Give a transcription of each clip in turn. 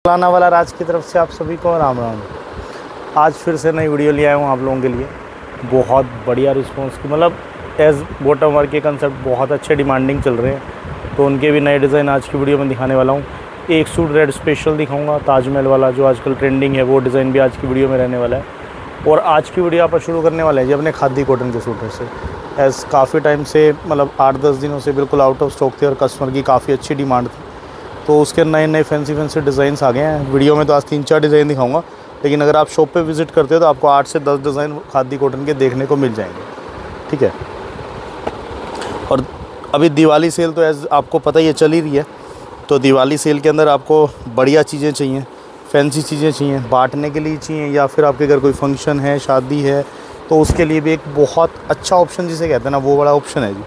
उकलाना वाला राज की तरफ से आप सभी को राम राम। आज फिर से नई वीडियो ले आया हूँ आप लोगों के लिए। बहुत बढ़िया रिस्पांस की मतलब एज बॉटम वर्क के कंसेप्ट बहुत अच्छे डिमांडिंग चल रहे हैं, तो उनके भी नए डिज़ाइन आज की वीडियो में दिखाने वाला हूँ। एक सूट रेड स्पेशल दिखाऊंगा, ताजमहल वाला जो आजकल ट्रेंडिंग है, वो डिज़ाइन भी आज की वीडियो में रहने वाला है। और आज की वीडियो आप शुरू करने वाले हैं जी अपने खादी कॉटन के सूटों से। एज काफ़ी टाइम से मतलब 8-10 दिनों से बिल्कुल आउट ऑफ स्टॉक थे और कस्टमर की काफ़ी अच्छी डिमांड थी, तो उसके नए नए फैंसी डिज़ाइंस आ गए हैं। वीडियो में तो आज 3-4 डिज़ाइन दिखाऊंगा, लेकिन अगर आप शॉप पे विज़िट करते हो तो आपको 8 से 10 डिज़ाइन खादी कॉटन के देखने को मिल जाएंगे, ठीक है। और अभी दिवाली सेल तो एज आपको पता ही है चल ही रही है, तो दिवाली सेल के अंदर आपको बढ़िया चीज़ें चाहिए, फैंसी चीज़ें चाहिए, बांटने के लिए चाहिए, या फिर आपके घर कोई फंक्शन है, शादी है, तो उसके लिए भी एक बहुत अच्छा ऑप्शन जिसे कहते हैं ना, वो बड़ा ऑप्शन है जी।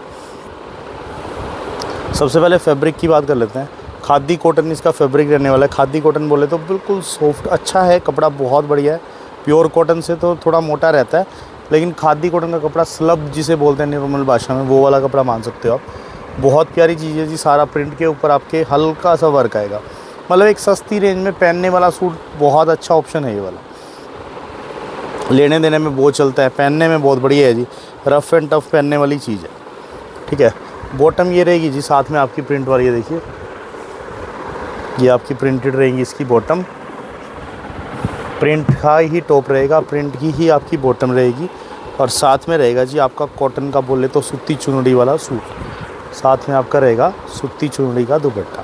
सबसे पहले फैब्रिक की बात कर लेते हैं। खादी कॉटन इसका फैब्रिक रहने वाला है। खादी कॉटन बोले तो बिल्कुल सॉफ्ट अच्छा है, कपड़ा बहुत बढ़िया है। प्योर कॉटन से तो थोड़ा मोटा रहता है, लेकिन खादी कॉटन का कपड़ा स्लब जिसे बोलते हैं नॉर्मल भाषा में, वो वाला कपड़ा मान सकते हो आप। बहुत प्यारी चीज़ है जी। सारा प्रिंट के ऊपर आपके हल्का सा वर्क आएगा, मतलब एक सस्ती रेंज में पहनने वाला सूट बहुत अच्छा ऑप्शन है ये वाला। लेने देने में बहुत चलता है, पहनने में बहुत बढ़िया है जी। रफ़ एंड टफ़ पहनने वाली चीज़ है, ठीक है। बॉटम ये रहेगी जी, साथ में आपकी प्रिंट वाली, ये देखिए, ये आपकी प्रिंटेड रहेंगी इसकी बॉटम। प्रिंट का ही टॉप रहेगा, प्रिंट की ही आपकी बॉटम रहेगी, और साथ में रहेगा जी आपका कॉटन का बोले तो सूती चुनरी वाला सूट। साथ में आपका रहेगा सूती चुनरी का दुपट्टा।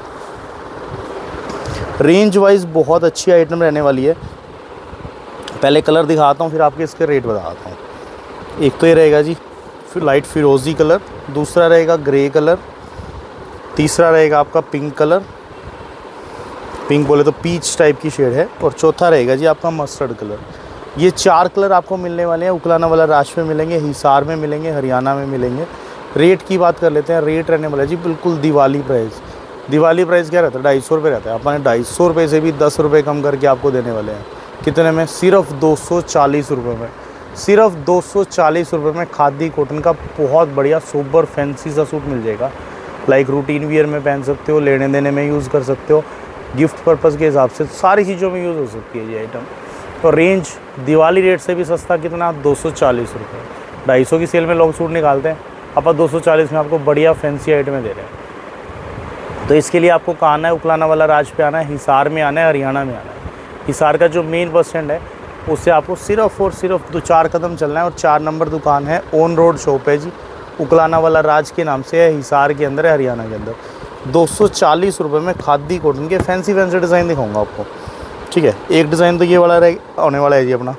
रेंज वाइज बहुत अच्छी आइटम रहने वाली है। पहले कलर दिखाता हूँ, फिर आपके इसके रेट बताता हूँ। एक तो ये रहेगा जी फिर लाइट फिरोज़ी कलर, दूसरा रहेगा ग्रे कलर, तीसरा रहेगा आपका पिंक कलर, पिंक बोले तो पीच टाइप की शेड है, और चौथा रहेगा जी आपका मस्टर्ड कलर। ये 4 कलर आपको मिलने वाले हैं। उकलाना वाला राज में मिलेंगे, हिसार में मिलेंगे, हरियाणा में मिलेंगे। रेट की बात कर लेते हैं। रेट रहने वाला है जी बिल्कुल दिवाली प्राइस। दिवाली प्राइस क्या रहता है? 250 रुपये रहता है। अपने 250 रुपये से भी 10 रुपये कम करके आपको देने वाले हैं। कितने में? सिर्फ 240 रुपये में। सिर्फ 240 रुपये में खादी कॉटन का बहुत बढ़िया सोबर फैंसी सा सूट मिल जाएगा। लाइक रूटीन वियर में पहन सकते हो, लेने देने में यूज़ कर सकते हो, गिफ्ट पर्पज़ के हिसाब से सारी चीज़ों में यूज़ हो सकती है ये आइटम। तो रेंज दिवाली रेट से भी सस्ता कितना? 240 रुपये। 250 की सेल में लोग सूट निकालते हैं, अपन 240 में आपको बढ़िया फैंसी आइटमें दे रहे हैं। तो इसके लिए आपको कहाँ आना है? उकलाना वाला राज पे आना है, हिसार में आना है, हरियाणा में आना है। हिसार का जो मेन बस स्टैंड है उससे आपको सिर्फ और सिर्फ 2-4 कदम चलना है, और 4 नंबर दुकान है, ऑन रोड शॉप है जी। उकलाना वाला राज के नाम से है, हिसार के अंदर है, हरियाणा के अंदर। 240 रुपये में खादी कॉटन के फैंसी डिज़ाइन दिखाऊंगा आपको, ठीक है। एक डिज़ाइन तो ये वाला आने वाला है जी अपना।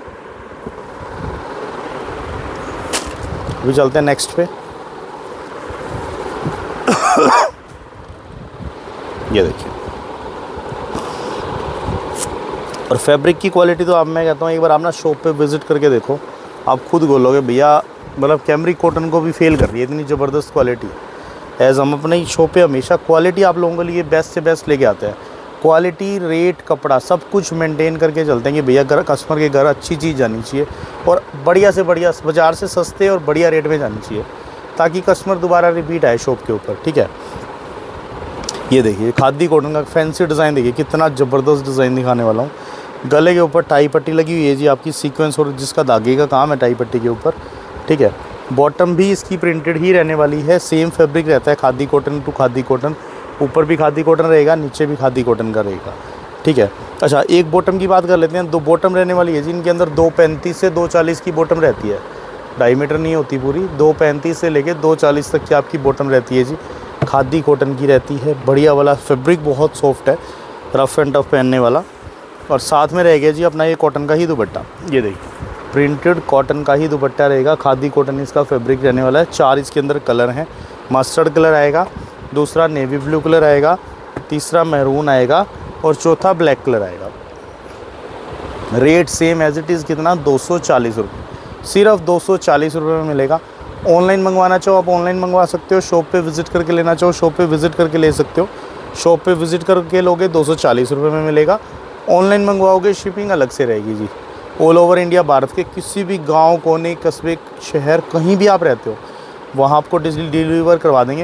अभी चलते हैं नेक्स्ट पे। ये देखिए, और फैब्रिक की क्वालिटी तो आप, मैं कहता हूँ एक बार आप ना शॉप पे विज़िट करके देखो, आप खुद बोलोगे भैया मतलब कैमरिक कॉटन को भी फेल कर रही है, इतनी ज़बरदस्त क्वालिटी। एज़ हम अपने शॉप पे हमेशा क्वालिटी आप लोगों के लिए बेस्ट से बेस्ट लेके आते हैं। क्वालिटी, रेट, कपड़ा सब कुछ मेंटेन करके चलते हैं कि भैया कस्टमर के घर अच्छी चीज़ जानी चाहिए, और बढ़िया से बढ़िया बाज़ार से सस्ते और बढ़िया रेट में जानी चाहिए, ताकि कस्टमर दोबारा रिपीट आए शॉप के ऊपर, ठीक है। ये देखिए खादी कॉटन का फैंसी डिज़ाइन, देखिए कितना ज़बरदस्त डिज़ाइन दिखाने वाला हूँ। गले के ऊपर टाई पट्टी लगी हुई है जी आपकी, सीक्वेंस और जिसका धागे का काम है टाई पट्टी के ऊपर, ठीक है। बॉटम भी इसकी प्रिंटेड ही रहने वाली है, सेम फैब्रिक रहता है khadi cotton to khadi cotton. ऊपर भी खादी कॉटन रहेगा, नीचे भी खादी कॉटन का रहेगा, ठीक है। अच्छा, एक बॉटम की बात कर लेते हैं। 2 बॉटम रहने वाली है जी इनके अंदर। 235 से 240 की बॉटम रहती है, डायमीटर नहीं होती पूरी। 235 से लेके 240 तक की आपकी बॉटम रहती है जी। खादी कॉटन की रहती है, बढ़िया वाला फैब्रिक, बहुत सॉफ्ट है, रफ़ एंड टफ़ पहनने वाला। और साथ में रहेगा जी अपना ये कॉटन का ही दुपट्टा। ये देखिए प्रिंटेड कॉटन का ही दुपट्टा रहेगा, खादी कॉटन इसका फैब्रिक रहने वाला है। 4 इसके अंदर कलर हैं। मस्टर्ड कलर आएगा, दूसरा नेवी ब्लू कलर आएगा, तीसरा मैरून आएगा, और चौथा ब्लैक कलर आएगा। Rate same as it is कितना? 240 रुपये। सिर्फ 240 रुपये में मिलेगा। ऑनलाइन मंगवाना चाहो आप ऑनलाइन मंगवा सकते हो, शॉप पे विज़िट करके लेना चाहो शॉप पे विज़िट करके ले सकते हो। शॉप पे विज़िट करके लोगे 240 रुपये में मिलेगा। ऑनलाइन मंगवाओगे शिपिंग अलग से रहेगी जी। ऑल ओवर इंडिया, भारत के किसी भी गांव, कोने, कस्बे, शहर, कहीं भी आप रहते हो वहाँ आपको डिलीवर करवा देंगे।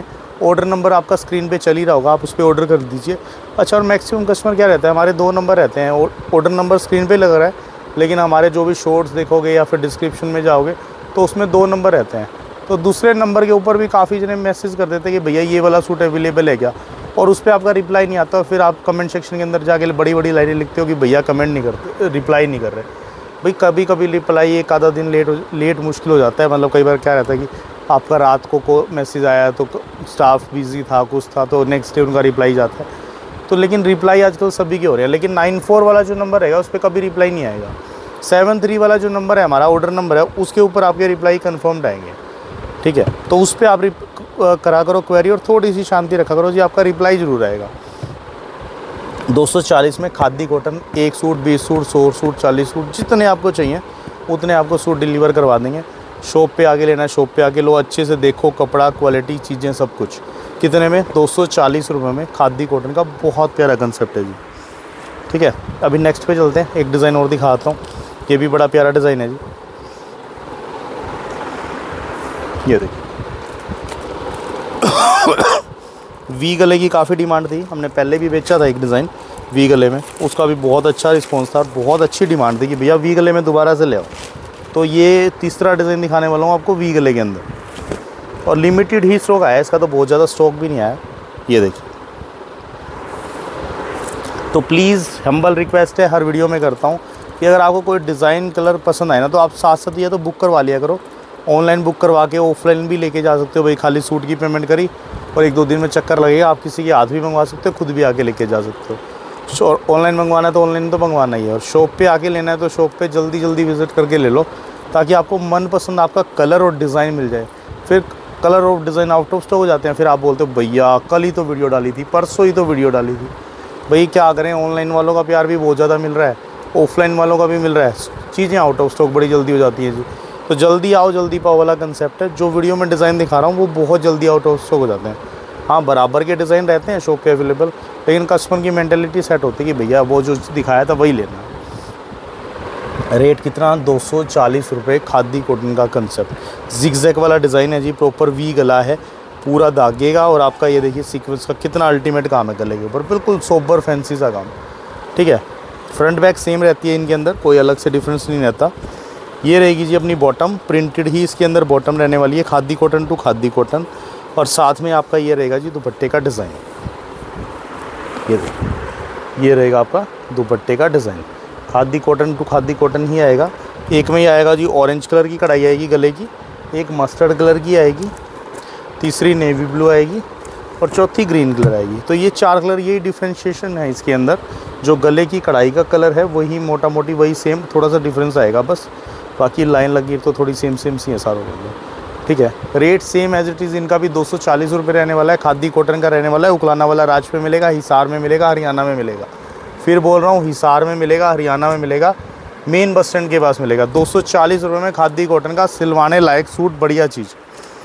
ऑर्डर नंबर आपका स्क्रीन पे चल ही रहा होगा, आप उस पर ऑर्डर कर दीजिए। अच्छा, और मैक्सिमम कस्टमर क्या रहता है, हमारे 2 नंबर रहते हैं, ऑर्डर नंबर स्क्रीन पे लग रहा है, लेकिन हमारे जो भी शॉर्ट्स देखोगे या फिर डिस्क्रिप्शन में जाओगे तो उसमें 2 नंबर रहते हैं। तो दूसरे नंबर के ऊपर भी काफ़ी जने मैसेज कर देते हैं कि भैया ये वाला सूट अवेलेबल है क्या, और उस पर आपका रिप्लाई नहीं आता। फिर आप कमेंट सेक्शन के अंदर जाके बड़ी बड़ी लाइनें लिखते हो कि भैया कमेंट नहीं करते, रिप्लाई नहीं कर रहे। भाई कभी कभी रिप्लाई एक आधा दिन लेट मुश्किल हो जाता है। मतलब कई बार क्या रहता है कि आपका रात को मैसेज आया तो स्टाफ बिज़ी था, कुछ था, तो नेक्स्ट डे उनका रिप्लाई जाता है। तो लेकिन रिप्लाई आजकल सभी के हो रहे हैं, लेकिन 94 वाला जो नंबर रहेगा उस पर कभी रिप्लाई नहीं आएगा। 73 वाला जो नंबर है हमारा ऑर्डर नंबर है, उसके ऊपर आपके रिप्लाई कन्फर्म्ड आएंगे। ठीक है, तो उस पर आप करा करो क्वेरी और थोड़ी सी शांति रखा करो जी, आपका रिप्लाई ज़रूर आएगा। 240 में khadi cotton 1 suit, 20 suit, 100 suit, 40 suit, जितने आपको चाहिए उतने आपको सूट डिलीवर करवा देंगे। शॉप पे आके लेना है, शॉप पे आके लो, अच्छे से देखो कपड़ा, क्वालिटी, चीज़ें सब कुछ। कितने में? 240 रुपये में खादी कॉटन का बहुत प्यारा कंसेप्ट है जी। ठीक है, अभी नेक्स्ट पे चलते हैं, एक डिज़ाइन और दिखाता हूँ, ये भी बड़ा प्यारा डिज़ाइन है जी। ये देखिए वी गले की काफ़ी डिमांड थी, हमने पहले भी बेचा था एक डिज़ाइन वी गले में, उसका भी बहुत अच्छा रिस्पॉन्स था, बहुत अच्छी डिमांड थी कि भैया वी गले में दोबारा से ले आओ। तो ये तीसरा डिज़ाइन दिखाने वाला हूँ आपको वी गले के अंदर, और लिमिटेड ही स्टॉक आया, इसका तो बहुत ज़्यादा स्टॉक भी नहीं आया। ये देखिए, तो प्लीज़ हम्बल रिक्वेस्ट है, हर वीडियो में करता हूँ कि अगर आपको कोई डिज़ाइन कलर पसंद आए ना तो आप साथ साथ या तो बुक करवा लिया करो, ऑनलाइन बुक करवा के ऑफलाइन भी लेके जा सकते हो। भाई खाली सूट की पेमेंट करी और 1-2 दिन में चक्कर लगेगा, आप किसी के हाथ भी मंगवा सकते हो, खुद भी आके लेके जा सकते हो। ऑनलाइन मंगवाना है तो ऑनलाइन तो मंगवाना ही है, और शॉप पे आके लेना है तो शॉप पे जल्दी जल्दी विज़िट करके ले लो, ताकि आपको मनपसंद आपका कलर और डिज़ाइन मिल जाए। फिर कलर और डिज़ाइन आउट ऑफ स्टॉक हो जाते हैं, फिर आप बोलते हो भैया कल ही तो वीडियो डाली थी, परसों ही तो वीडियो डाली थी। भाई क्या करें, ऑनलाइन वालों का प्यार भी बहुत ज़्यादा मिल रहा है, ऑफलाइन वालों का भी मिल रहा है, चीज़ें आउट ऑफ स्टॉक बड़ी जल्दी हो जाती हैं जी। तो जल्दी आओ जल्दी पाओ वाला कंसेप्ट है। जो वीडियो में डिज़ाइन दिखा रहा हूँ वो बहुत जल्दी आउट ऑफ स्टॉक हो जाते हैं। हाँ, बराबर के डिज़ाइन रहते हैं शॉप पे अवेलेबल, लेकिन कस्टमर की मेंटालिटी सेट होती है कि भैया वो जो दिखाया था वही लेना है। रेट कितना? 240 रुपये, खादी कॉटन का कंसेप्ट, जिगजैग वाला डिज़ाइन है जी, प्रॉपर वी गला है, पूरा दागेगा, और आपका ये देखिए सीक्वेंस का कितना अल्टीमेट काम है गले के ऊपर, बिल्कुल सोबर फैंसी सा काम। ठीक है, फ्रंट बैक सेम रहती है इनके अंदर, कोई अलग से डिफरेंस नहीं रहता। ये रहेगी जी अपनी बॉटम, प्रिंटेड ही इसके अंदर बॉटम रहने वाली है, khadi cotton to khadi cotton, और साथ में आपका ये रहेगा जी दुपट्टे का डिज़ाइन। ये देखिए, ये रहेगा आपका दुपट्टे का design, khadi cotton to khadi cotton ही आएगा। एक में ही आएगा जी ऑरेंज कलर की कढ़ाई आएगी गले की, एक मस्टर्ड कलर की आएगी, तीसरी नेवी ब्लू आएगी, और चौथी ग्रीन कलर आएगी। तो ये 4 कलर, यही डिफ्रेंशिएशन है इसके अंदर। जो गले की कढ़ाई का कलर है वही मोटा मोटी वही सेम, थोड़ा सा डिफरेंस आएगा बस, बाकी लाइन लगी तो थोड़ी सेम सी है सारों में। ठीक है, rate same as it is, इनका भी 240 रुपये रहने वाला है, खादी कॉटन का रहने वाला है। उकलाना वाला राज पे मिलेगा, हिसार में मिलेगा, हरियाणा में मिलेगा। फिर बोल रहा हूँ, हिसार में मिलेगा, हरियाणा में मिलेगा, मेन बस स्टैंड के पास मिलेगा। 240 रुपये में खादी कॉटन का सिलवाने लायक सूट, बढ़िया चीज़।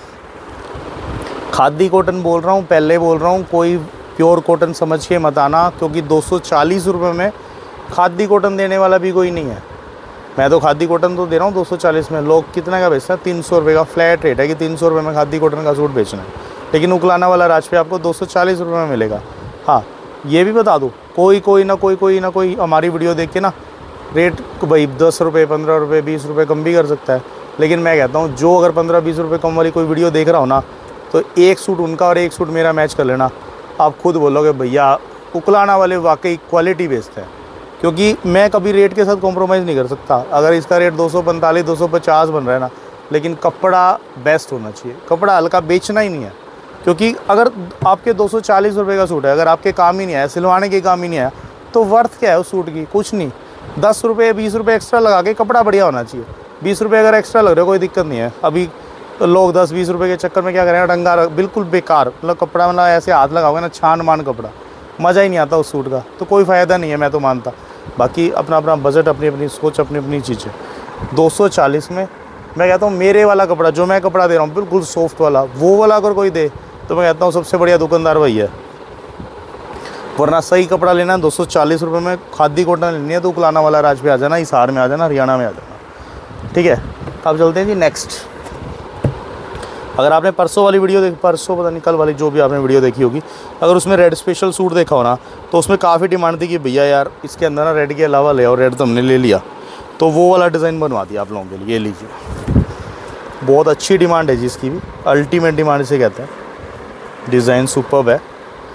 खादी कॉटन बोल रहा हूँ, पहले बोल रहा हूँ, कोई प्योर कॉटन समझ के मत आना, क्योंकि 240 रुपये में खादी कॉटन देने वाला भी कोई नहीं है। मैं तो खादी कॉटन तो दे रहा हूँ 240 में, लोग कितने का बेचते हैं? 300 रुपये का फ्लैट रेट है कि 300 रुपये में खादी कॉटन का सूट बेचना है, लेकिन उकलाना वाला राज पे आपको 240 रुपये में मिलेगा। हाँ, ये भी बता दूँ, कोई ना कोई हमारी वीडियो देख के ना रेट भाई 10 रुपये, 15 रुपये, 20 रुपये कम भी कर सकता है, लेकिन मैं कहता हूँ जो अगर 15-20 रुपये कम वाली कोई वीडियो देख रहा हो ना, तो एक सूट उनका और एक सूट मेरा मैच कर लेना, आप खुद बोलोगे भैया उकलाना वाले वाकई क्वालिटी बेचते हैं। क्योंकि मैं कभी रेट के साथ कॉम्प्रोमाइज़ नहीं कर सकता। अगर इसका रेट 245, 250 बन रहा है ना, लेकिन कपड़ा बेस्ट होना चाहिए, कपड़ा हल्का बेचना ही नहीं है। क्योंकि अगर आपके 240 रुपये का सूट है, अगर आपके काम ही नहीं आया, सिलवाने के काम ही नहीं आया, तो वर्थ क्या है उस सूट की? कुछ नहीं। 10 रुपये 20 रुपये एक्स्ट्रा लगा के कपड़ा बढ़िया होना चाहिए। 20 रुपये अगर एक्स्ट्रा लग रहे हो कोई दिक्कत नहीं है। अभी लोग 10-20 रुपये के चक्कर में क्या करेंगे, डंगा बिल्कुल बेकार, मतलब कपड़ा मतलब ऐसे हाथ लगाओगे ना, छान मान कपड़ा, मज़ा ही नहीं आता उस सूट का, तो कोई फ़ायदा नहीं है, मैं तो मानता। बाकी अपना अपना बजट, अपनी अपनी सोच, अपनी अपनी चीज़ें। 240 में मैं कहता हूँ मेरे वाला कपड़ा, जो मैं कपड़ा दे रहा हूँ बिल्कुल सॉफ्ट वाला, वो वाला अगर कोई दे तो मैं कहता हूँ सबसे बढ़िया दुकानदार वही है। वरना सही कपड़ा लेना है 240 रुपये में, खादी कॉटन लेनी है तो उकलाना वाला राज पे आ जाना, हिसार में आ जाना, हरियाणा में आ जाना। ठीक है, अब चलते हैं जी नेक्स्ट। अगर आपने परसों वाली वीडियो देखी, परसों पता नहीं कल वाली जो भी आपने वीडियो देखी होगी, अगर उसमें रेड स्पेशल सूट देखा हो ना, तो उसमें काफ़ी डिमांड थी कि भैया यार इसके अंदर ना रेड के अलावा ले, और रेड तो हमने ले लिया, तो वो वाला डिज़ाइन बनवा दिया आप लोगों के लिए। ये लीजिए, बहुत अच्छी डिमांड है जी इसकी भी, अल्टीमेट डिमांड इसे कहते हैं। डिज़ाइन सुपर्ब है।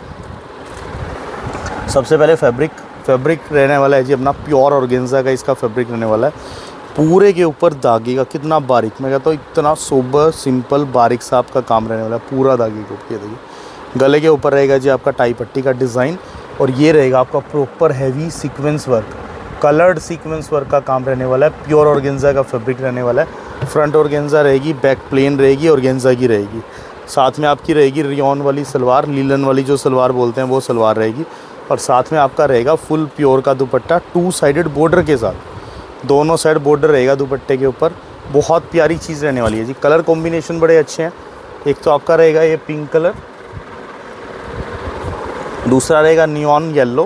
सबसे पहले फैब्रिक रहने वाला है जी अपना प्योर ऑर्गेन्जा का, इसका फैब्रिक रहने वाला है। पूरे के ऊपर धागे का कितना बारीक, मैं कहता हूँ इतना सोबर सिंपल बारीक सा आपका काम रहने वाला है पूरा धागे के ऊपर। ये देखिए, गले के ऊपर रहेगा जी आपका टाई पट्टी का डिज़ाइन, और ये रहेगा आपका proper heavy sequence work, coloured sequence work का काम रहने वाला है। प्योर ऑर्गेन्जा का फैब्रिक रहने वाला है। फ्रंट ऑर्गेन्जा रहेगी, बैक प्लेन रहेगी, ऑर्गेन्जा की रहेगी। साथ में आपकी रहेगी रियॉन वाली सलवार, लीलन वाली जो सलवार बोलते हैं वो सलवार रहेगी, और साथ में आपका रहेगा फुल प्योर का दुपट्टा 2 साइडेड बॉर्डर के साथ, दोनों साइड बॉर्डर रहेगा दुपट्टे के ऊपर। बहुत प्यारी चीज़ रहने वाली है जी। कलर कॉम्बिनेशन बड़े अच्छे हैं। एक तो आपका रहेगा ये पिंक कलर, दूसरा रहेगा नियॉन येलो,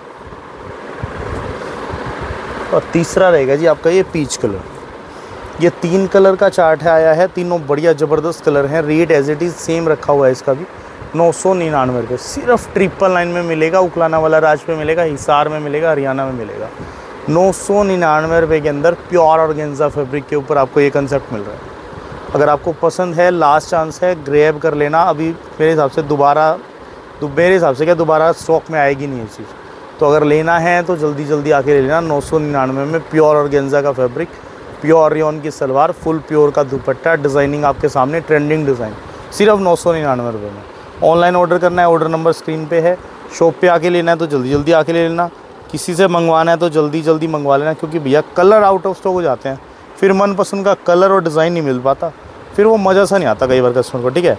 और तीसरा रहेगा जी आपका ये पीच कलर। ये 3 कलर का चार्ट है आया है, तीनों बढ़िया ज़बरदस्त कलर हैं। Rate as it is same रखा हुआ है इसका भी, 999 रुपये। सिर्फ 999 में मिलेगा, उकलाना वाला राज पे मिलेगा, हिसार में मिलेगा, हरियाणा में मिलेगा। 999 रुपये के अंदर प्योर ऑर्गेन्जा फैब्रिक के ऊपर आपको ये कंसेप्ट मिल रहा है। अगर आपको पसंद है, लास्ट चांस है, ग्रैब कर लेना। अभी मेरे हिसाब से दोबारा स्टॉक में आएगी नहीं ये चीज़, तो अगर लेना है तो जल्दी जल्दी आके ले लेना। 999 में प्योर ऑर्गेन्जा का फैब्रिक, प्योर रियॉन की सलवार, फुल प्योर का दुपट्टा, डिज़ाइनिंग आपके सामने, ट्रेंडिंग डिज़ाइन, सिर्फ 999 रुपये में। ऑनलाइन ऑर्डर करना है, ऑर्डर नंबर स्क्रीन पे है। शॉप पे आके लेना है तो जल्दी जल्दी आके ले लेना। किसी से मंगवाना है तो जल्दी जल्दी मंगवा लेना, क्योंकि भैया कलर आउट ऑफ स्टॉक हो जाते हैं, फिर मनपसंद का कलर और डिज़ाइन नहीं मिल पाता, फिर वो मज़ा सा नहीं आता कई बार कस्टमर को। ठीक है,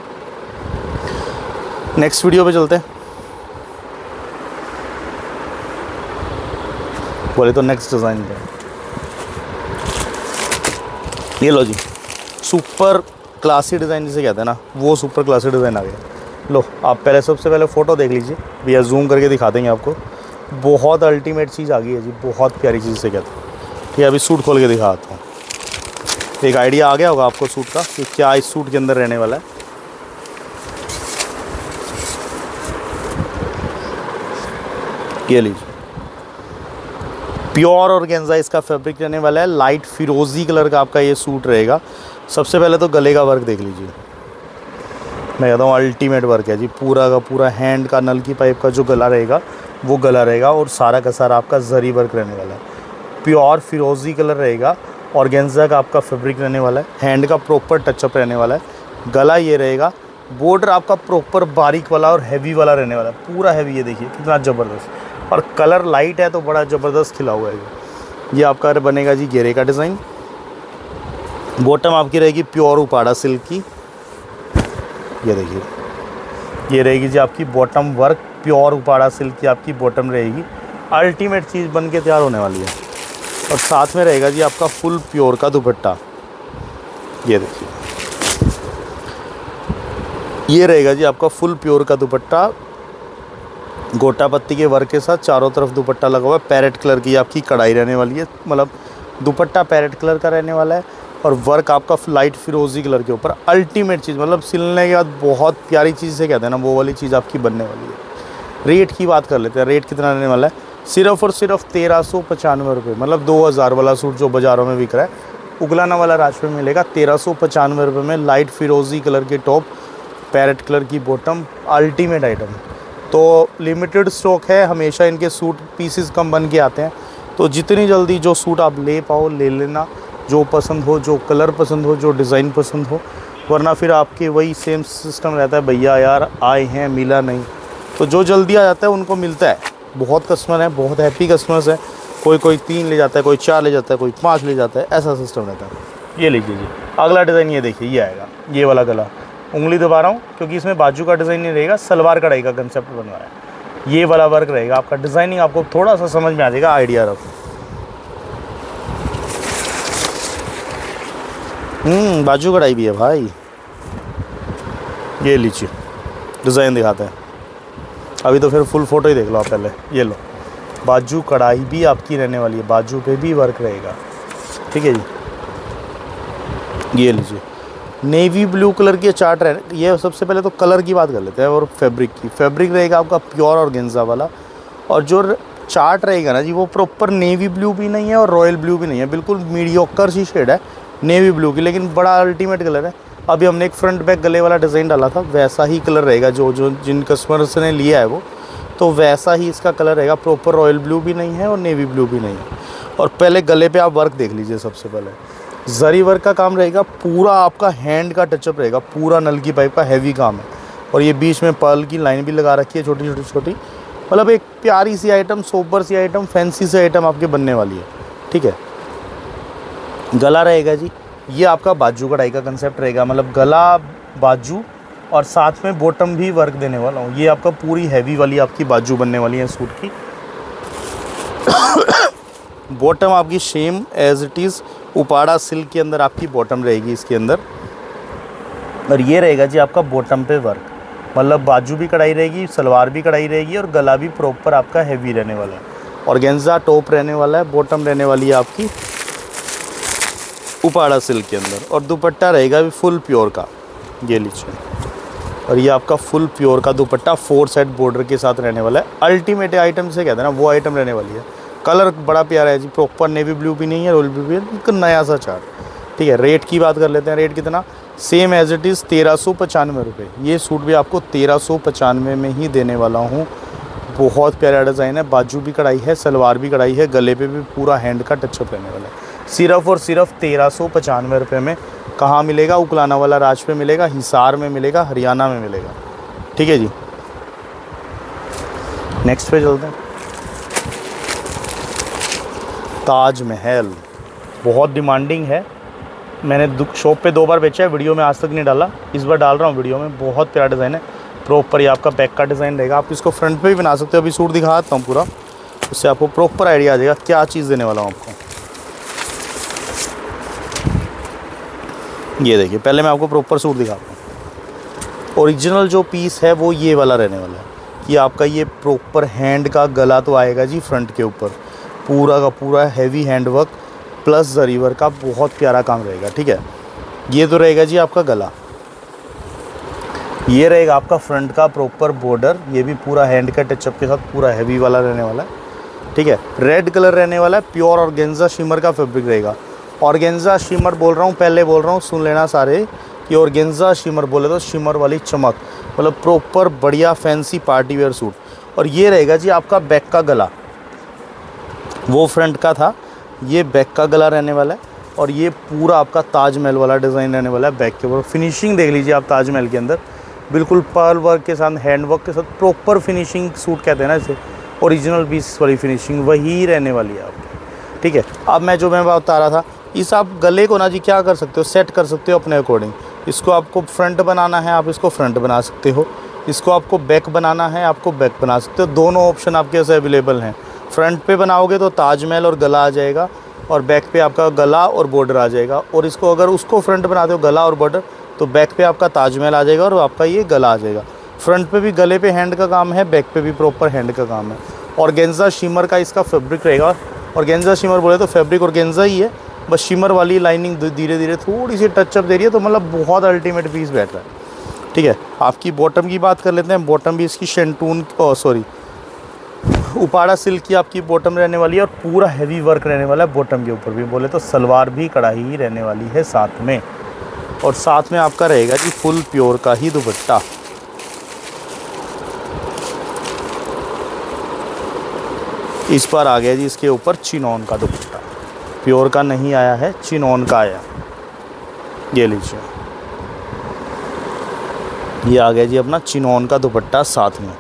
नेक्स्ट वीडियो पे चलते हैं। बोले तो नेक्स्ट डिज़ाइन पे ये लो जी, सुपर क्लासी डिज़ाइन जिसे कहते हैं ना, वो सुपर क्लासी डिज़ाइन आ गया। लो आप पहले सबसे पहले फ़ोटो देख लीजिए भैया, जूम करके दिखा देंगे आपको। बहुत अल्टीमेट चीज़ आ गई है जी, बहुत प्यारी चीज़ से कहते हैं। ठीक है, अभी सूट खोल के दिखाता हूँ। एक आइडिया आ गया होगा आपको सूट का कि क्या इस सूट के अंदर रहने वाला है। ये लीजिए, प्योर ऑर्गेन्जा इसका फैब्रिक रहने वाला है। लाइट फिरोजी कलर का आपका ये सूट रहेगा। सबसे पहले तो गले का वर्क देख लीजिए, मैं कहता हूँ अल्टीमेट वर्क है जी। पूरा का पूरा हैंड का नल की पाइप का जो गला रहेगा वो गला रहेगा, और सारा का सारा आपका जरी वर्क रहने वाला है। प्योर फिरोजी कलर रहेगा, ऑर्गेन्जा का आपका फैब्रिक रहने वाला है। हैंड का प्रॉपर टचअप रहने वाला है। गला ये रहेगा, बॉर्डर आपका प्रॉपर बारीक वाला और हैवी वाला रहने वाला है, पूरा हैवी। ये देखिए कितना ज़बरदस्त, और कलर लाइट है तो बड़ा ज़बरदस्त खिला हुआ है ये आपका बनेगा जी घेरे का डिज़ाइन। बॉटम आपकी रहेगी प्योर उपाड़ा सिल्क की। ये देखिए, ये रहेगी जी आपकी bottom work, pure Uppada silk की आपकी बॉटम रहेगी। अल्टीमेट चीज़ बन के तैयार होने वाली है। और साथ में रहेगा जी आपका फुल प्योर का दुपट्टा। ये देखिए, ये रहेगा जी आपका फुल प्योर का दुपट्टा, गोटा पत्ती के वर्क के साथ चारों तरफ दुपट्टा लगा हुआ है। पैरेट कलर की आपकी कढ़ाई रहने वाली है, मतलब दुपट्टा पैरेट कलर का रहने वाला है, और वर्क आपका लाइट फिरोजी कलर के ऊपर। अल्टीमेट चीज़, मतलब सिलने के बाद बहुत प्यारी चीज़ से कहते हैं ना, वो वाली चीज़ आपकी बनने वाली है। रेट की बात कर लेते हैं, रेट कितना रहने वाला है। सिर्फ और सिर्फ 1395 रुपये, मतलब 2000 वाला सूट जो बाज़ारों में बिक रहा है, उगलाना वाला राज पे मिलेगा 1395 रुपये में। लाइट फिरोजी कलर के टॉप, पैरेट कलर की बॉटम, अल्टीमेट आइटम। तो लिमिटेड स्टॉक है, हमेशा इनके सूट पीसेस कम बन के आते हैं, तो जितनी जल्दी जो सूट आप ले पाओ ले लेना, जो पसंद हो, जो कलर पसंद हो, जो डिज़ाइन पसंद हो। वरना फिर आपके वही सेम सिस्टम रहता है, भैया यार आए हैं मिला नहीं, तो जो जल्दी आ जाता है उनको मिलता है। बहुत कस्टमर हैं, बहुत हैप्पी कस्टमर्स हैं, कोई 3 ले जाता है, कोई 4 ले जाता है, कोई 5 ले जाता है, ऐसा सिस्टम रहता है। ये लीजिए जी, अगला डिज़ाइन ये देखिए, ये आएगा, ये वाला गला। उंगली दबा रहा हूँ क्योंकि इसमें बाजू का डिज़ाइन नहीं रहेगा, सलवार कढ़ाई का कंसेप्ट बनवाया है। ये वाला वर्क रहेगा आपका, डिज़ाइनिंग आपको थोड़ा सा समझ में आ जाएगा, आइडिया रखो। बाजू कढ़ाई भी है भाई। ये लीजिए, डिज़ाइन दिखाते हैं। अभी तो फिर फुल फोटो ही देख लो आप पहले। ये लो, बाजू कढ़ाई भी आपकी रहने वाली है, बाजू पे भी वर्क रहेगा। ठीक है जी, ये लीजिए, नेवी ब्लू कलर की चार्ट है। ये सबसे पहले तो कलर की बात कर लेते हैं और फैब्रिक की। फैब्रिक रहेगा आपका प्योर ऑर्गेन्जा वाला, और जो चार्ट रहेगा ना जी वो प्रॉपर नेवी ब्लू भी नहीं है और रॉयल ब्लू भी नहीं है, बिल्कुल मीडियोकर सी शेड है नेवी ब्लू की, लेकिन बड़ा अल्टीमेट कलर है। अभी हमने एक फ्रंट बैक गले वाला डिज़ाइन डाला था, वैसा ही कलर रहेगा जो जिन कस्टमर्स ने लिया है वो, तो वैसा ही इसका कलर रहेगा। प्रॉपर रॉयल ब्लू भी नहीं है और नेवी ब्लू भी नहीं है। और पहले गले पे आप वर्क देख लीजिए। सबसे पहले जरी वर्क का काम रहेगा, पूरा आपका हैंड का टचअप रहेगा, पूरा नलकी पाइप का हैवी काम है। और ये बीच में पर्ल की लाइन भी लगा रखी है छोटी छोटी छोटी, मतलब एक प्यारी सी आइटम, सोबर सी आइटम, फैंसी सी आइटम आपके बनने वाली है। ठीक है, गला रहेगा जी, ये आपका बाजू कढ़ाई का कंसेप्ट रहेगा, मतलब गला बाजू और साथ में बॉटम भी वर्क देने वाला हूँ। ये आपका पूरी हैवी वाली आपकी बाजू बनने वाली है सूट की। बॉटम आपकी same as it is Uppada silk के अंदर आपकी बॉटम रहेगी इसके अंदर। और ये रहेगा जी आपका बॉटम पे वर्क, मतलब बाजू भी कढ़ाई रहेगी, सलवार भी कढ़ाई रहेगी और गला भी प्रॉपर आपका हैवी रहने वाला है। ऑर्गेन्जा टॉप रहने वाला है, बॉटम रहने वाली है आपकी उपाड़ा सिल्क के अंदर। और दुपट्टा रहेगा भी फुल प्योर का, ये लीजिए। और ये आपका फुल प्योर का दुपट्टा 4 साइड बॉर्डर के साथ रहने वाला है। अल्टीमेट आइटम से कहते हैं ना, वो आइटम रहने वाली है। कलर बड़ा प्यारा है जी, प्रॉपर नेवी ब्लू भी नहीं है, रॉयल ब्लू भी है, बिल्कुल नया सा चार्ट। ठीक है, रेट की बात कर लेते हैं। रेट कितना, सेम एज इट इज़ 1395 रुपये। ये सूट भी आपको 1395 में ही देने वाला हूँ। बहुत प्यारा डिज़ाइन है, बाजू भी कढ़ाई है, सलवार भी कढ़ाई है, गले पे भी पूरा हैंड का टचअप रहने वाला है। सिर्फ और सिर्फ 1395 रुपये में। कहाँ मिलेगा, उकलाना वाला राज पे मिलेगा, हिसार में मिलेगा, हरियाणा में मिलेगा। ठीक है जी, नेक्स्ट पे चलते हैं। ताज महल बहुत डिमांडिंग है, मैंने शॉप पे 2 बार बेचा है, वीडियो में आज तक नहीं डाला, इस बार डाल रहा हूँ वीडियो में। बहुत प्यारा डिज़ाइन है, प्रॉपर ये आपका बैक का डिज़ाइन रहेगा। आप इसको फ्रंट पे भी बना सकते हो, अभी सूट दिखाता हूँ पूरा, उससे आपको प्रॉपर आइडिया आ जाएगा क्या चीज़ देने वाला हूँ आपको। ये देखिए, पहले मैं आपको प्रॉपर सूट दिखाता हूँ। ओरिजिनल जो पीस है वो ये वाला रहने वाला है कि आपका ये प्रॉपर हैंड का गला तो आएगा जी फ्रंट के ऊपर, पूरा का पूरा heavy hand work plus zari work का बहुत प्यारा काम रहेगा। ठीक है, ये तो रहेगा जी आपका गला। ये रहेगा आपका फ्रंट का प्रॉपर बॉर्डर, ये भी पूरा हैंड का टचअप के साथ पूरा हैवी वाला रहने वाला है। ठीक है, रेड कलर रहने वाला है, प्योर ऑर्गेन्जा शिमर का फैब्रिक रहेगा। ऑर्गेन्जा शिमर बोल रहा हूँ, पहले बोल रहा हूँ, सुन लेना सारे कि ऑर्गेन्जा शिमर बोले तो शिमर वाली चमक, मतलब प्रॉपर बढ़िया फैंसी पार्टी वेयर सूट। और ये रहेगा जी आपका बैक का गला, वो फ्रंट का था, ये बैक का गला रहने वाला है। और ये पूरा आपका ताजमहल वाला डिज़ाइन रहने वाला है बैक के ऊपर। फिनिशिंग देख लीजिए आप ताजमहल के अंदर, बिल्कुल पर्ल वर्क के साथ, हैंड वर्क के साथ, प्रॉपर फिनिशिंग सूट कहते हैं ना इसे, ओरिजिनल पीस वाली फिनिशिंग वही रहने वाली है आपकी। ठीक है, अब मैं बता रहा था, इस आप गले को ना जी क्या कर सकते हो, सेट कर सकते हो अपने अकॉर्डिंग। इसको आपको फ्रंट बनाना है, आप इसको फ्रंट बना सकते हो, इसको आपको बैक बनाना है, आपको बैक बना सकते हो। दोनों ऑप्शन आपके पास अवेलेबल हैं। फ्रंट पे बनाओगे तो ताजमहल और गला आ जाएगा, और बैक पे आपका गला और बॉर्डर आ जाएगा। और इसको अगर उसको फ्रंट बनाते हो गला और बॉर्डर, तो बैक पे आपका ताजमहल आ जाएगा और आपका ये गला आ जाएगा। फ्रंट पे भी गले पे हैंड का काम है, बैक पे भी प्रॉपर हैंड का काम है। ऑर्गेन्जा शिमर का इसका फैब्रिक रहेगा। ऑर्गेन्जा शिमर बोले तो फैब्रिक ऑर्गेन्जा ही है, बस शिमर वाली लाइनिंग धीरे धीरे थोड़ी सी टचअप दे रही है, तो मतलब बहुत अल्टीमेट पीस बैठ रहा है। ठीक है, आपकी बॉटम की बात कर लेते हैं। बॉटम भी इसकी शेंटून उपाड़ा सिल्क की आपकी बॉटम रहने वाली है, और पूरा हैवी वर्क रहने वाला है बॉटम के ऊपर भी। बोले तो सलवार भी कढ़ाई ही रहने वाली है साथ में, और साथ में आपका रहेगा जी फुल प्योर का ही दुपट्टा। इस बार आ गया जी इसके ऊपर चिनॉन का दुपट्टा, प्योर का नहीं आया है, चिनॉन का आया। ये लीजिए, ये आ गया जी अपना चिनॉन का दुपट्टा साथ में।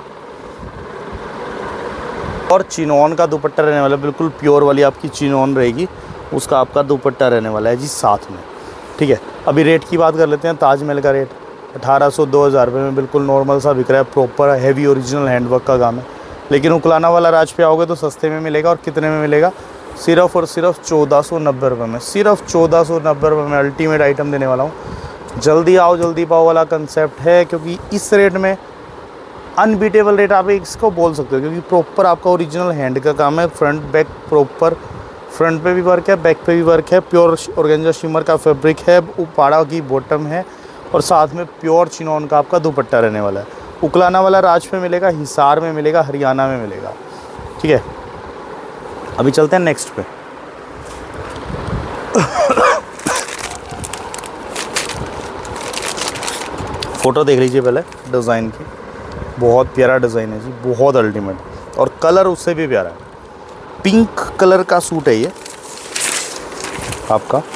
और चिनॉन का दुपट्टा रहने वाला, बिल्कुल प्योर वाली आपकी चिनॉन रहेगी, उसका आपका दुपट्टा रहने वाला है जी साथ में। ठीक है, अभी रेट की बात कर लेते हैं। ताजमहल का रेट 1800-2000 रुपये में बिल्कुल नॉर्मल सा बिक रहा है, प्रॉपर हैवी ओरिजिनल हैंडवर्क का काम है। लेकिन उकलाना वाला राज पे आओगे तो सस्ते में मिलेगा। और कितने में मिलेगा, सिर्फ और सिर्फ 1490 रुपये में। सिर्फ 1490 रुपये में अल्टीमेट आइटम देने वाला हूँ। जल्दी आओ जल्दी पाओ वाला कंसेप्ट है, क्योंकि इस रेट में अनबीटेबल रेट आप इसको बोल सकते हो, क्योंकि प्रॉपर आपका ओरिजिनल हैंड का काम है, फ्रंट बैक प्रॉपर फ्रंट पे भी वर्क है, बैक पे भी वर्क है। प्योर ऑर्गेन्जा शिमर का फैब्रिक है, उपाड़ा की बॉटम है और साथ में प्योर चिनॉन का आपका दुपट्टा रहने वाला है। उकलाना वाला राज पे मिलेगा, हिसार में मिलेगा, हरियाणा में मिलेगा। ठीक है, अभी चलते हैं नेक्स्ट पे। फ़ोटो देख लीजिए पहले डिज़ाइन की, बहुत प्यारा डिज़ाइन है जी, बहुत अल्टीमेट। और कलर उससे भी प्यारा है, पिंक कलर का सूट है ये आपका।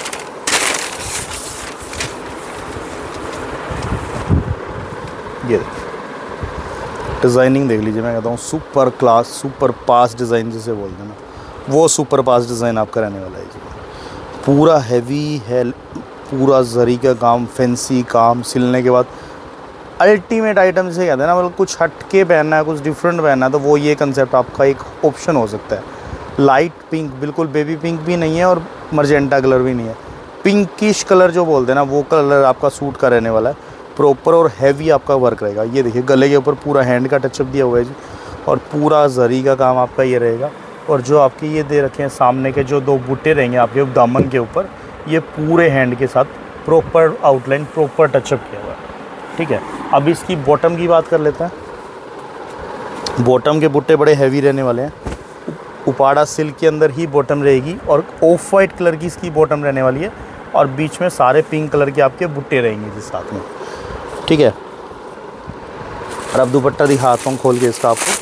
ये डिज़ाइनिंग देख लीजिए, मैं कहता हूँ super class, super pass design जिसे बोलते हैं ना, वो सुपर पास डिज़ाइन आपका रहने वाला है जी। पूरा हैवी है, पूरा जरी का काम, फैंसी काम, सिलने के बाद अल्टीमेट आइटम जिसे कहते हैं ना, मतलब कुछ हट के पहनना है, कुछ डिफरेंट पहनना है, तो वो ये कंसेप्ट आपका एक ऑप्शन हो सकता है। लाइट पिंक, बिल्कुल बेबी पिंक भी नहीं है और मर्जेंटा कलर भी नहीं है, पिंकिश कलर जो बोलते हैं ना, वो कलर आपका सूट का रहने वाला है। प्रॉपर और हैवी आपका वर्क रहेगा। ये देखिए गले के ऊपर पूरा हैंड का टचअप दिया हुआ है जी, और पूरा जरी का काम आपका ये रहेगा। और जो आपके ये दे रखे हैं सामने के जो 2 बूटे रहेंगे आपके दामन के ऊपर, ये पूरे हैंड के साथ प्रॉपर आउटलाइन, प्रॉपर टचअप किया हुआ है। ठीक है, अब इसकी बॉटम की बात कर लेते हैं। बॉटम के बुट्टे बड़े हैवी रहने वाले हैं, उपाड़ा सिल्क के अंदर ही बॉटम रहेगी और ऑफ वाइट कलर की इसकी बॉटम रहने वाली है, और बीच में सारे पिंक कलर के आपके बुट्टे रहेंगे जी साथ में। ठीक है, और अब दुपट्टा दिखाता हूँ खोल के इसका आपको।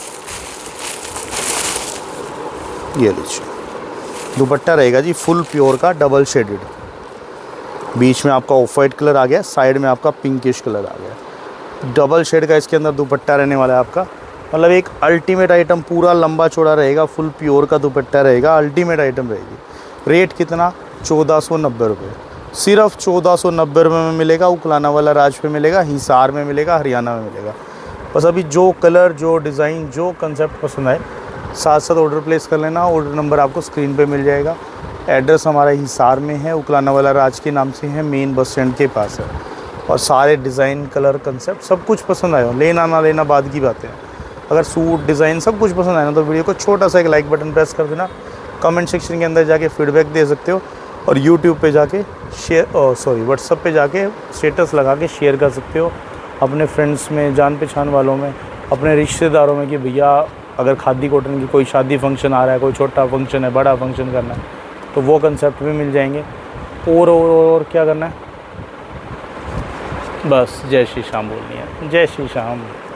ये लीजिए दुपट्टा रहेगा जी फुल प्योर का, डबल शेडेड, बीच में आपका ऑफ वाइट कलर आ गया, साइड में आपका पिंकिश कलर आ गया, डबल शेड का इसके अंदर दुपट्टा रहने वाला है आपका। मतलब एक अल्टीमेट आइटम, पूरा लंबा चौड़ा रहेगा, फुल प्योर का दुपट्टा रहेगा, अल्टीमेट आइटम रहेगी। रेट कितना? 1490 रुपये, सिर्फ 1490 रुपये में मिलेगा। उकलाना वाला राज पे मिलेगा, हिसार में मिलेगा, हरियाणा में मिलेगा। बस अभी जो कलर, जो डिज़ाइन, जो कंसेप्ट पसंद आए, साथ साथ ऑर्डर प्लेस कर लेना। ऑर्डर नंबर आपको स्क्रीन पे मिल जाएगा। एड्रेस हमारा हिसार में है, उकलाना वाला राज के नाम से है, मेन बस स्टैंड के पास है। और सारे डिज़ाइन, कलर, कंसेप्ट सब कुछ पसंद आए हो, लेना ना लेना बाद की बातें हैं। अगर सूट, डिज़ाइन सब कुछ पसंद आए ना, तो वीडियो को छोटा सा एक लाइक बटन प्रेस कर देना। कमेंट सेक्शन के अंदर जाके फीडबैक दे सकते हो, और यूट्यूब पे जाके व्हाट्सअप पे जाके स्टेटस लगा के शेयर कर सकते हो अपने फ्रेंड्स में, जान पहचान वालों में, अपने रिश्तेदारों में, कि भैया अगर खादी कॉटन की कोई शादी फंक्शन आ रहा है, कोई छोटा फंक्शन है, बड़ा फंक्शन करना है, तो वो कंसेप्ट भी मिल जाएंगे। और क्या करना है, बस जय श्री श्याम बोलनी है, जय श्री श्याम।